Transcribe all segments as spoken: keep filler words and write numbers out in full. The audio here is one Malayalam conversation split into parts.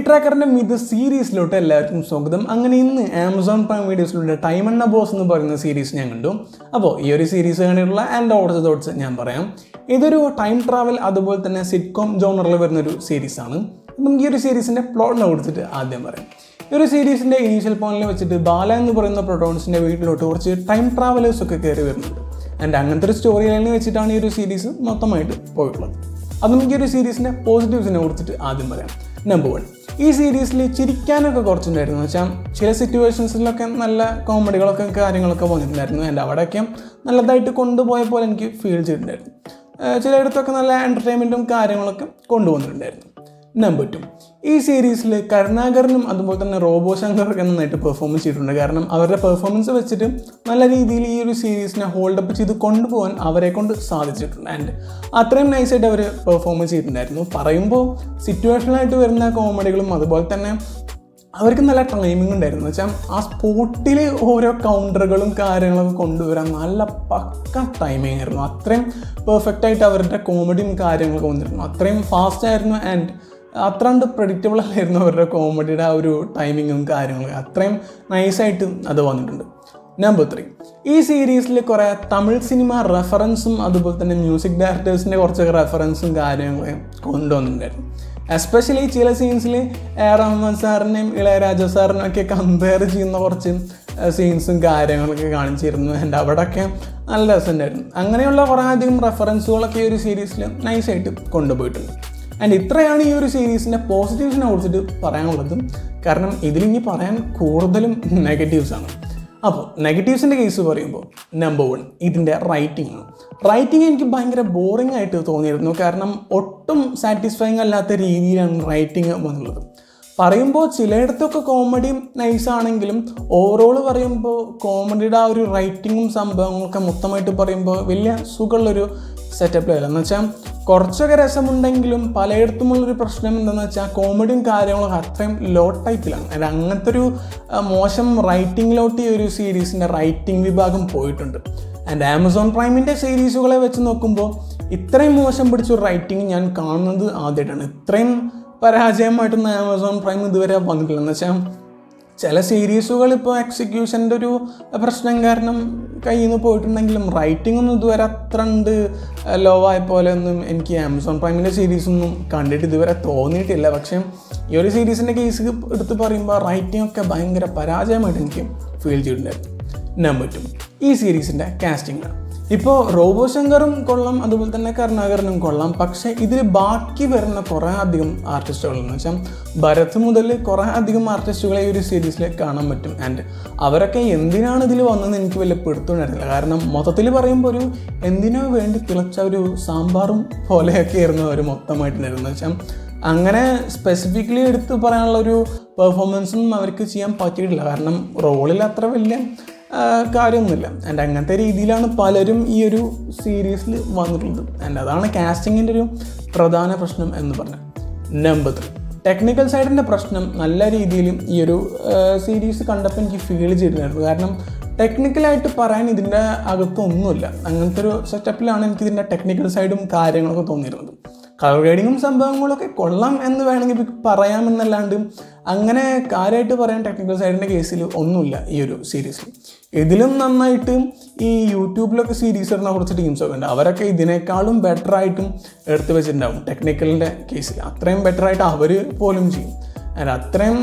ട്രാക്കറിൻ്റെ ഇത് സീരീസിലോട്ട് എല്ലാവർക്കും സ്വാഗതം. അങ്ങനെ ഇന്ന് ആമസോൺ പ്രൈം വീഡിയോസിലൂടെ ടൈം എന്ന ബോസ് എന്ന് പറയുന്ന സീരീസ് ഞാൻ കണ്ടു. അപ്പോൾ ഈ ഒരു സീരീസ് കണ്ടിട്ടുള്ള എൻ്റെ ഓർഡർ തോട്ട്സ് ഞാൻ പറയാം. ഇതൊരു ടൈം ട്രാവൽ അതുപോലെ തന്നെ സിറ്റ്കോം ജോണറിൽ വരുന്നൊരു സീരീസാണ്. അപ്പം ഈ ഒരു സീരീസിൻ്റെ പ്ലോട്ടിനെ കൊടുത്തിട്ട് ആദ്യം പറയാം. ഈ ഒരു സീരീസിൻ്റെ ഇനീഷ്യൽ പോയിന്റിൽ വെച്ചിട്ട് ബാല എന്ന് പറയുന്ന പ്രൊട്ടോണിസ്റ്റിൻ്റെ വീട്ടിലോട്ട് കുറച്ച് ടൈം ട്രാവലേഴ്സൊക്കെ കയറി വരുന്നുണ്ട്. ആൻഡ് അങ്ങനത്തെ ഒരു സ്റ്റോറി ലൈനിൽ വെച്ചിട്ടാണ് ഈ ഒരു സീരീസ് മൊത്തമായിട്ട് പോയിട്ടുള്ളത്. അതും ഈ ഒരു സീരീസിൻ്റെ പോസിറ്റീവ്സിനെ കുറിച്ചിട്ട് ആദ്യം പറയാം. നമ്പർ വൺ, ഈ സീരീസിൽ ചിരിക്കാനൊക്കെ കുറച്ചുണ്ടായിരുന്നു. എന്ന് വെച്ചാൽ ചില സിറ്റുവേഷൻസിലൊക്കെ നല്ല കോമഡികളൊക്കെ കാര്യങ്ങളൊക്കെ വന്നിട്ടുണ്ടായിരുന്നു. ആൻഡ് അവിടെയൊക്കെ നല്ലതായിട്ട് കൊണ്ടുപോയ പോലെ എനിക്ക് ഫീൽ ചെയ്തിട്ടുണ്ടായിരുന്നു. ചിലയിടത്തൊക്കെ നല്ല എൻ്റർടൈൻമെൻറ്റും കാര്യങ്ങളൊക്കെ കൊണ്ടുവന്നിട്ടുണ്ടായിരുന്നു. നമ്പർ ടു, ഈ സീരീസിൽ കരുണാകരനും അതുപോലെ തന്നെ റോബോ ശങ്കറൊക്കെ നന്നായിട്ട് പെർഫോമൻസ് ചെയ്തിട്ടുണ്ട്. കാരണം അവരുടെ പെർഫോമൻസ് വെച്ചിട്ട് നല്ല രീതിയിൽ ഈ ഒരു സീരീസിനെ ഹോൾഡപ്പ് ചെയ്ത് കൊണ്ടുപോകാൻ അവരെ കൊണ്ട് സാധിച്ചിട്ടുണ്ട്. ആൻഡ് അത്രയും നൈസായിട്ട് അവർ പെർഫോമൻസ് ചെയ്തിട്ടുണ്ടായിരുന്നു. പറയുമ്പോൾ സിറ്റുവേഷനായിട്ട് വരുന്ന കോമഡികളും അതുപോലെ തന്നെ അവർക്ക് നല്ല ടൈമിംഗ് ഉണ്ടായിരുന്നു. വെച്ചാൽ ആ സ്പോട്ടിൽ ഓരോ കൗണ്ടറുകളും കാര്യങ്ങളൊക്കെ കൊണ്ടുവരാൻ നല്ല പക്ക ടൈമിംഗ് ആയിരുന്നു. അത്രയും പെർഫെക്റ്റായിട്ട് അവരുടെ കോമഡിയും കാര്യങ്ങളൊക്കെ വന്നിരുന്നു. അത്രയും ഫാസ്റ്റ് ആയിരുന്നു. ആൻഡ് അത്രണ്ട് പ്രഡിക്റ്റബിൾ അല്ലായിരുന്നു അവരുടെ കോമഡിയുടെ ആ ഒരു ടൈമിങ്ങും കാര്യങ്ങളും. അത്രയും നൈസായിട്ട് അത് വന്നിട്ടുണ്ട്. നമ്പർ ത്രീ, ഈ സീരീസിൽ കുറേ തമിഴ് സിനിമ റെഫറൻസും അതുപോലെ തന്നെ മ്യൂസിക് ഡയറക്ടേഴ്സിൻ്റെ കുറച്ചൊക്കെ റെഫറൻസും കാര്യങ്ങളൊക്കെ കൊണ്ടുവന്നിട്ടുണ്ടായിരുന്നു. എസ്പെഷ്യലി ചില സീൻസിൽ എ റഹ്മാൻ സാറിനെയും ഇളയരാജ സാറിനും ഒക്കെ കമ്പയർ ചെയ്യുന്ന കുറച്ച് സീൻസും കാര്യങ്ങളൊക്കെ കാണിച്ചിരുന്നു. ആൻഡ് അവിടെയൊക്കെ നല്ല രസമുണ്ടായിരുന്നു. അങ്ങനെയുള്ള കുറേ അധികം റെഫറൻസുകളൊക്കെ ഈ ഒരു സീരീസിൽ നൈസായിട്ട് കൊണ്ടുപോയിട്ടുണ്ട്. ആൻഡ് ഇത്രയാണ് ഈ ഒരു സീരീസിൻ്റെ പോസിറ്റീവ്സിനെ കുറിച്ചിട്ട് പറയാനുള്ളത്. കാരണം ഇതിലിനി പറയാൻ കൂടുതലും നെഗറ്റീവ്സാണ്. അപ്പോൾ നെഗറ്റീവ്സിൻ്റെ കേസ് പറയുമ്പോൾ നമ്പർ വൺ, ഇതിൻ്റെ റൈറ്റിംഗ് ആണ്. റൈറ്റിംഗ് എനിക്ക് ഭയങ്കര ബോറിംഗ് ആയിട്ട് തോന്നിയിരുന്നു. കാരണം ഒട്ടും സാറ്റിസ്ഫൈങ് അല്ലാത്ത രീതിയിലാണ് റൈറ്റിംഗ് വന്നുള്ളത്. പറയുമ്പോൾ ചിലയിടത്തൊക്കെ കോമഡി നൈസാണെങ്കിലും ഓവറോൾ പറയുമ്പോൾ കോമഡിയുടെ ആ ഒരു റൈറ്റിങ്ങും സംഭവങ്ങളൊക്കെ മൊത്തമായിട്ട് പറയുമ്പോൾ വലിയ സുഖമുള്ളൊരു സെറ്റപ്പിലല്ല. എന്ന് വെച്ചാൽ കുറച്ചൊക്കെ രസമുണ്ടെങ്കിലും പലയിടത്തുമുള്ളൊരു പ്രശ്നം എന്താണെന്ന് വെച്ചാൽ കോമഡിയും കാര്യങ്ങളൊക്കെ അത്രയും ലോ ടൈപ്പിലാണ്. അത് അങ്ങനത്തെ ഒരു മോശം റൈറ്റിങ്ങിലോട്ട് ഈ ഒരു സീരീസിൻ്റെ റൈറ്റിംഗ് വിഭാഗം പോയിട്ടുണ്ട്. ആൻഡ് ആമസോൺ പ്രൈമിൻ്റെ സീരീസുകളെ വെച്ച് നോക്കുമ്പോൾ ഇത്രയും മോശം പിടിച്ചൊരു റൈറ്റിംഗ് ഞാൻ കാണുന്നത് ആദ്യമായിട്ടാണ്. ഇത്രയും പരാജയമായിട്ടൊന്നും ആമസോൺ പ്രൈം ഇതുവരെ വന്നിട്ടില്ല. എന്ന് വെച്ചാൽ ചില സീരീസുകൾ ഇപ്പോൾ എക്സിക്യൂഷൻ്റെ ഒരു പ്രശ്നം കാരണം കയ്യിൽ നിന്ന് പോയിട്ടുണ്ടെങ്കിലും റൈറ്റിംഗ് ഒന്നും ഇതുവരെ അത്ര ഉണ്ട് ലോ ആയ പോലെ ഒന്നും എനിക്ക് ആമസോൺ പ്രൈമിൻ്റെ സീരീസൊന്നും കണ്ടിട്ട് ഇതുവരെ തോന്നിയിട്ടില്ല. പക്ഷേ ഈ ഒരു സീരീസിൻ്റെ കേസ് എടുത്ത് പറയുമ്പോൾ റൈറ്റിംഗ് ഒക്കെ ഭയങ്കര പരാജയമായിട്ട് എനിക്ക് ഫീൽ ചെയ്തിട്ടുണ്ടായിരുന്നു. നമ്പർ ടു, ഈ സീരീസിൻ്റെ കാസ്റ്റിംഗ് ആണ്. ഇപ്പോൾ റോബോ ശങ്കറും കൊള്ളാം അതുപോലെ തന്നെ കരുണാകരനും കൊള്ളാം. പക്ഷേ ഇതിൽ ബാക്കി വരുന്ന കുറേ അധികം ആർട്ടിസ്റ്റുകളെന്ന് വെച്ചാൽ ഭരത് മുതൽ കുറേ അധികം ആർട്ടിസ്റ്റുകളെ ഈ ഒരു സീരീസിൽ കാണാൻ പറ്റും. ആൻഡ് അവരൊക്കെ എന്തിനാണ് ഇതിൽ വന്നതെന്ന് എനിക്ക് വലിയ പിടുത്തമുണ്ടായിരുന്നില്ല. കാരണം മൊത്തത്തിൽ പറയുമ്പോൾ ഒരു എന്തിനോ വേണ്ടി തിളച്ച ഒരു സാമ്പാറും പോലെയൊക്കെ ആയിരുന്നു അവർ മൊത്തമായിട്ടുണ്ടായിരുന്നു. വെച്ചാൽ അങ്ങനെ സ്പെസിഫിക്കലി എടുത്ത് പറയാനുള്ള ഒരു പെർഫോമൻസും അവർക്ക് ചെയ്യാൻ പറ്റിയിട്ടില്ല. കാരണം റോളിൽ അത്ര വലിയ കാര്യമൊന്നുമില്ല. ആൻഡ് അങ്ങനത്തെ രീതിയിലാണ് പലരും ഈ ഒരു സീരീസിൽ വന്നിട്ടുള്ളത്. ആൻഡ് അതാണ് കാസ്റ്റിങ്ങിൻ്റെ ഒരു പ്രധാന പ്രശ്നം എന്ന് പറഞ്ഞാൽ. നമ്പർ ത്രീ, ടെക്നിക്കൽ സൈഡിൻ്റെ പ്രശ്നം നല്ല രീതിയിൽ ഈ ഒരു സീരീസ് കണ്ടപ്പോൾ എനിക്ക് ഫീൽ ചെയ്തിട്ടുണ്ടായിരുന്നു. കാരണം ടെക്നിക്കലായിട്ട് പറയാൻ ഇതിൻ്റെ അകത്തൊന്നുമില്ല. അങ്ങനത്തെ ഒരു സെറ്റപ്പിലാണ് എനിക്കിതിൻ്റെ ടെക്നിക്കൽ സൈഡും കാര്യങ്ങളൊക്കെ തോന്നിയിരുന്നത്. കളർ ഗ്രേഡിങ്ങും സംഭവങ്ങളൊക്കെ കൊള്ളാം എന്ന് വേണമെങ്കിൽ പറയാമെന്നല്ലാണ്ട് അങ്ങനെ കാര്യമായിട്ട് പറയാൻ ടെക്നിക്കൽ സൈഡിൻ്റെ കേസിൽ ഒന്നുമില്ല ഈ ഒരു സീരീസിൽ. ഇതിലും നന്നായിട്ട് ഈ യൂട്യൂബിലൊക്കെ സീരീസ് ഇടുന്ന കുറച്ച് ടീംസൊക്കെ ഉണ്ട്. അവരൊക്കെ ഇതിനേക്കാളും ബെറ്ററായിട്ടും എടുത്ത് വെച്ചിട്ടുണ്ടാവും ടെക്നിക്കലിൻ്റെ കേസിൽ. അത്രയും ബെറ്ററായിട്ട് അവർ പോലും ചെയ്യും. അതിന് അത്രയും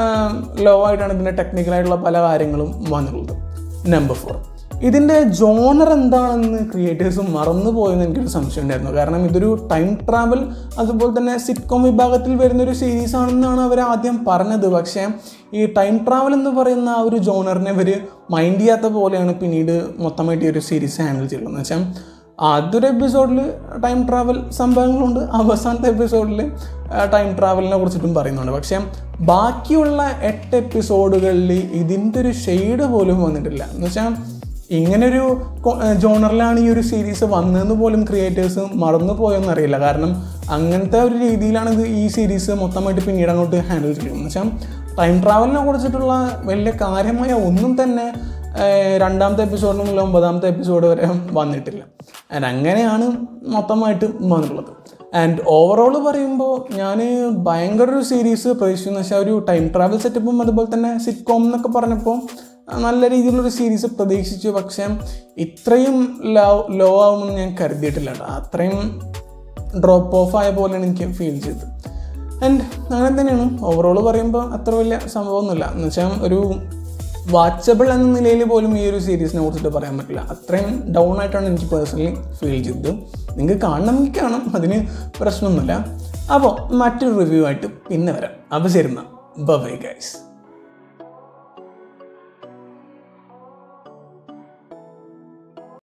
ലോ ആയിട്ടാണ് ഇതിൻ്റെ ടെക്നിക്കലായിട്ടുള്ള പല കാര്യങ്ങളും വന്നിട്ടുള്ളത്. നമ്പർ ഫോർ, ഇതിൻ്റെ ജോണർ എന്താണെന്ന് ക്രിയേറ്റേഴ്സ് മറന്നു പോയെന്ന് എനിക്കൊരു സംശയം ഉണ്ടായിരുന്നു. കാരണം ഇതൊരു ടൈം ട്രാവൽ അതുപോലെ തന്നെ സിറ്റ്കോം വിഭാഗത്തിൽ വരുന്നൊരു സീരീസ് ആണെന്നാണ് അവർ ആദ്യം പറഞ്ഞത്. പക്ഷേ ഈ ടൈം ട്രാവൽ എന്ന് പറയുന്ന ആ ഒരു ജോണറിനെ ഇവർ മൈൻഡ് ചെയ്യാത്ത പോലെയാണ് പിന്നീട് മൊത്തമായിട്ട് ഈ ഒരു സീരീസ് ഹാൻഡിൽ ചെയ്യുന്നത്. എന്ന് വെച്ചാൽ ആദ്യൊരു എപ്പിസോഡിൽ ടൈം ട്രാവൽ സംഭവങ്ങളുണ്ട്, അവസാനത്തെ എപ്പിസോഡിൽ ടൈം ട്രാവലിനെ കുറിച്ചിട്ടും പറയുന്നുണ്ട്. പക്ഷേ ബാക്കിയുള്ള എട്ട് എപ്പിസോഡുകളിൽ ഇതിൻ്റെ ഒരു ഷെയ്ഡ് പോലും വന്നിട്ടില്ല. എന്ന് വെച്ചാൽ ഇങ്ങനൊരു ജോണറിലാണ് ഈ ഒരു സീരീസ് വന്നതെന്ന് പോലും ക്രിയേറ്റേഴ്സ് മറന്നു പോയെന്നറിയില്ല. കാരണം അങ്ങനത്തെ ഒരു രീതിയിലാണ് ഇത് ഈ സീരീസ് മൊത്തമായിട്ട് പിന്നീട് അങ്ങോട്ട് ഹാൻഡിൽ ചെയ്യുന്നത്. എന്ന് വെച്ചാൽ ടൈം ട്രാവലിനെ കുറിച്ചിട്ടുള്ള വലിയ കാര്യമായ ഒന്നും തന്നെ രണ്ടാമത്തെ എപ്പിസോഡ് മുതൽ ഒമ്പതാമത്തെ എപ്പിസോഡ് വരെ വന്നിട്ടില്ല. അങ്ങനെയാണ് മൊത്തമായിട്ട് വന്നിട്ടുള്ളത്. ആൻഡ് ഓവറോൾ പറയുമ്പോൾ ഞാൻ ഭയങ്കര ഒരു സീരീസ് പ്രതീക്ഷിക്കുന്നു. പക്ഷേ ഒരു ടൈം ട്രാവൽ സെറ്റപ്പും അതുപോലെ തന്നെ സിറ്റ്കോം എന്നൊക്കെ പറഞ്ഞപ്പോൾ നല്ല രീതിയിലുള്ളൊരു സീരീസ് പ്രതീക്ഷിച്ചു. പക്ഷേ ഇത്രയും ലോ ലോ ആവുമെന്ന് ഞാൻ കരുതിയിട്ടില്ല കേട്ടോ. അത്രയും ഡ്രോപ്പ് ഓഫ് ആയ പോലെയാണ് എനിക്ക് ഫീൽ ചെയ്തത്. ആൻഡ് അങ്ങനെ തന്നെയാണ് ഓവറോൾ പറയുമ്പോൾ അത്ര വലിയ സംഭവമൊന്നുമില്ല. എന്ന് വെച്ചാൽ ഒരു വാച്ചബിൾ എന്ന നിലയിൽ പോലും ഈ ഒരു സീരീസിനെ കുറിച്ചിട്ട് പറയാൻ പറ്റില്ല. അത്രയും ഡൗൺ ആയിട്ടാണ് എനിക്ക് പേഴ്സണലി ഫീൽ ചെയ്തത്. നിങ്ങൾക്ക് കാണണമെങ്കിൽ കാണാം, അതിന് പ്രശ്നമൊന്നുമില്ല. അപ്പോൾ മറ്റൊരു റിവ്യൂ ആയിട്ട് പിന്നെ വരാം. അപ്പോൾ ശരി എന്നാൽ ബൈ ഗൈസ്.